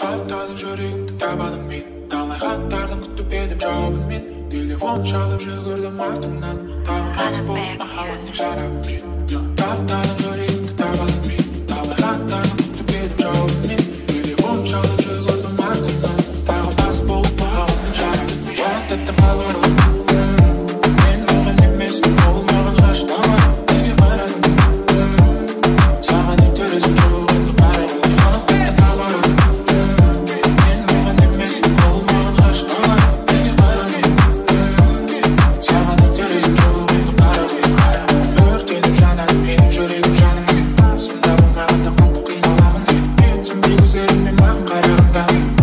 Қаттадың жүрегімді табаным мен, талай хаттардың күтіп едім жауабын мен. Телефон шалып жүгірдім артымнан, тағылмас болып махаббаттың шарабымен. Қаттадың жүрегімді табаным мен, талай хаттардың күтіп едім жауабын мен. Телефон шалып жүгірдім артымнан, тағылмас болып махаббаттың шарабымен. Уақыттың поворот, мен оған емес, ол маған ғашықтаған. Неге барадың? Саған интересім жоқ енді қарай. Уақыттың поворот, мен оған емес, ол маған ғашықтаған. Неге барадың? Саған интересім жоқ енді қарай. Өртеніп жанады менің жүрегім жаным. Қасымда болмағанда қатты қиналамын. Менсің бей көздеріңмен маған қарағанда.